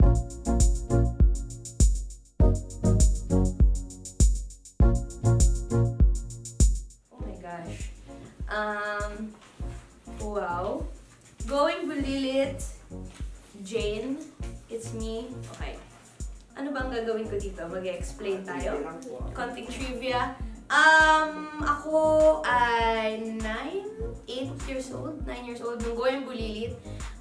Oh my gosh. Wow. Going Bulilit, Jane, it's me. Okay. Ano bang gagawin ko dito? Mag-explain tayo. Konting trivia. Ako ay 8 years old nung Going Bulilit.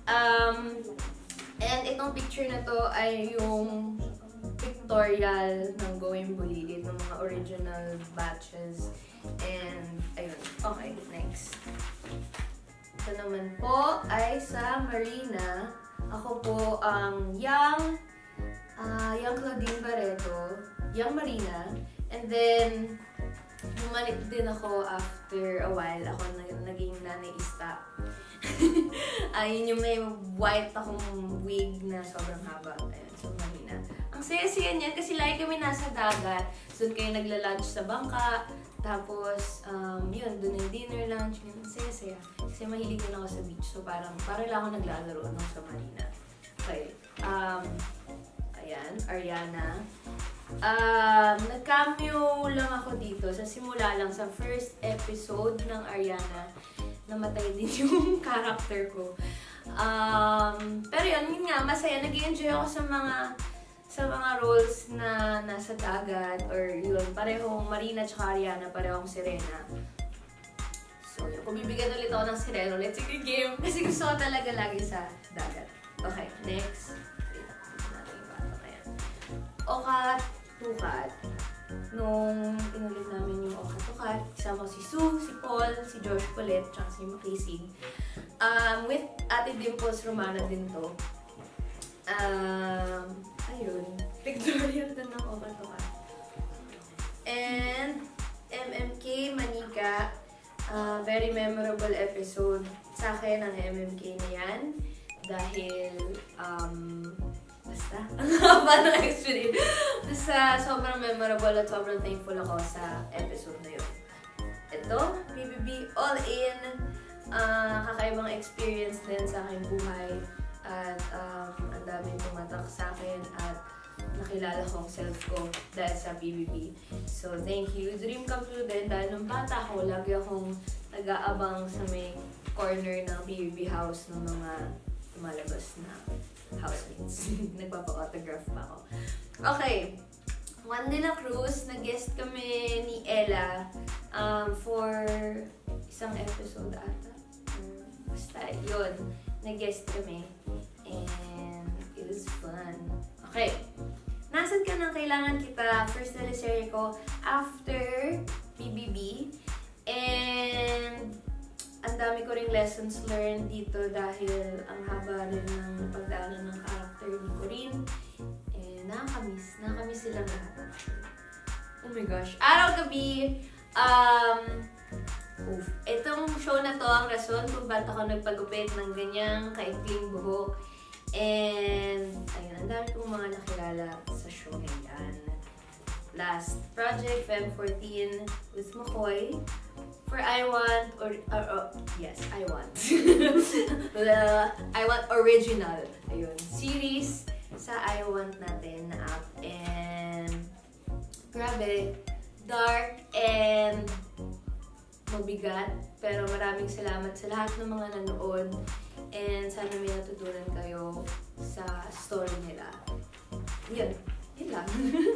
And itong picture na to ay yung pictorial ng Going Bulilit, ng mga original batches. And, ayun. Okay, next. Ito naman po ay sa Marina. Ako po ang young Claudine Barreto, young Marina. And then, bumalik din ako after a while. Ako naging nanaista. Ayun yung may white akong wig na sobrang haba. Ayun, so Marina. Ang saya-saya niyan kasi lagi kami nasa dagat. So, doon kayo nagla-lunch sa bangka. Tapos, yun, doon yung dinner, lunch. Ang saya-saya. Kasi mahilig din ako sa beach. So, parang lang ako naglalaro nung sa Marina. Okay. Ayan, Ariana. Nag-cameo lang ako dito. Sa simula lang, sa first episode ng Ariana, namatay din yung character ko. Pero yun nga, masaya. Nag-i-enjoy ako sa mga roles na nasa dagat or yun, parehong Marina tsaka Ariana, parehong Serena. So, yun, kung bibigyan ulit ako ng Serena, let's take a game. Kasi gusto ko talaga lagi sa dagat. Okay, next. Okat Tukat. Nung inulit namin yung Okat Tukat, kasama si Sue, si Paul, si Josh Paulette, tsaka si Makisig. With Ate Dimples Romana din to. Ayun. Pictorial din ng Okat Tukat. And MMK Manika. Very memorable episode sa akin ang MMK na yan. Dahil, basta, paano explain? Basta, sobrang memorable at sobrang thankful ako sa episode na yun. Ito, PBB All In. Kakaibang experience din sa aking buhay. At ang daming tumatak sa akin at nakilala ko ang self ko dahil sa PBB. So, thank you. Dream come true din dahil nung bata ko, lagi akong nag-aabang sa may corner ng PBB house ng mga tumalabas na housemates. Nagpapa-autograph pa ako. Okay. Juan de la Cruz, nag-guest kami ni Ella for isang episode ata. Basta, yun. Nag-guest kami. And it was fun. Okay. Nasaan ka nang kailangan kita? First teleserye ko after PBB. And ang dami ko ring lessons learned dito dahil ang haba rin ng pagdaanan ng character ni Corinne. Eh, nakakamiss silang lahat. Oh my gosh. Araw-gabi, itong show na to ang rason kung ba't ako nagpagupit ng ganyang kaikling buhok. And, ayun, ang dami kong mga nakilala sa show na yan. Last project, Feb 14 with McCoy. For I Want, yes, I Want. I Want Original. Ayun, series sa I Want natin na app. And, grabe, dark and mabigat. Pero maraming salamat sa lahat ng mga nanood. And sana may natutunan kayo sa story nila. Yun lang.